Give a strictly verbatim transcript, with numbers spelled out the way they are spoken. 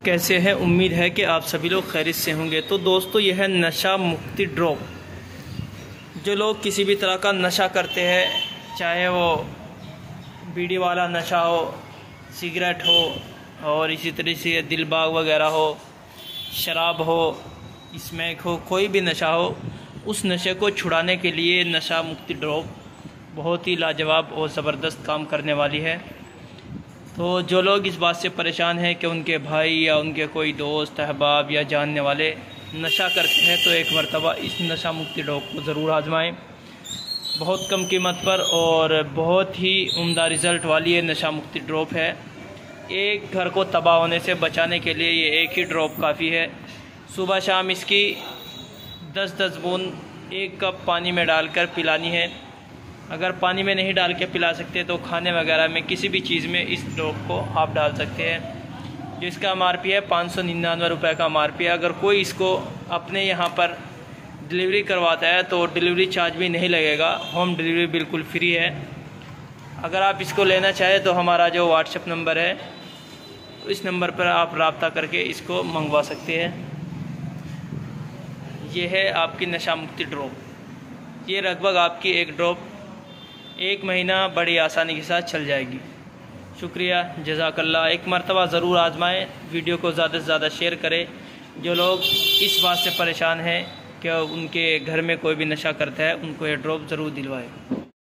कैसे हैं? उम्मीद है कि आप सभी लोग खैरियत से होंगे। तो दोस्तों, यह है नशा मुक्ति ड्रॉप। जो लोग किसी भी तरह का नशा करते हैं, चाहे वो बीड़ी वाला नशा हो, सिगरेट हो, और इसी तरह से दिलबाग वगैरह हो, शराब हो, स्मैक हो, कोई भी नशा हो, उस नशे को छुड़ाने के लिए नशा मुक्ति ड्रॉप बहुत ही लाजवाब और ज़बरदस्त काम करने वाली है। तो जो लोग इस बात से परेशान हैं कि उनके भाई या उनके कोई दोस्त अहबाब या जानने वाले नशा करते हैं, तो एक मरतबा इस नशा मुक्ति ड्रॉप को ज़रूर आजमाएं। बहुत कम कीमत पर और बहुत ही उम्दा रिज़ल्ट वाली ये नशा मुक्ति ड्रॉप है। एक घर को तबाह होने से बचाने के लिए ये एक ही ड्रॉप काफ़ी है। सुबह शाम इसकी दस दस बूंद एक कप पानी में डालकर पिलानी है। अगर पानी में नहीं डाल के पिला सकते तो खाने वगैरह में किसी भी चीज़ में इस ड्रॉप को आप डाल सकते हैं। जिसका एम आर पी है पाँच सौ निन्यानवे रुपये का एम आर पी है। अगर कोई इसको अपने यहाँ पर डिलीवरी करवाता है तो डिलीवरी चार्ज भी नहीं लगेगा, होम डिलीवरी बिल्कुल फ्री है। अगर आप इसको लेना चाहें तो हमारा जो व्हाट्सएप नंबर है, इस नंबर पर आप रब्ता करके इसको मंगवा सकते हैं। ये है आपकी नशा मुक्ति ड्रॉप। ये लगभग आपकी एक ड्रॉप एक महीना बड़ी आसानी के साथ चल जाएगी। शुक्रिया, जज़ाकल्लाह। एक मरतबा ज़रूर आजमाएं। वीडियो को ज़्यादा से ज़्यादा शेयर करें। जो लोग इस बात से परेशान हैं कि उनके घर में कोई भी नशा करता है, उनको ये ड्रॉप ज़रूर दिलवाएं।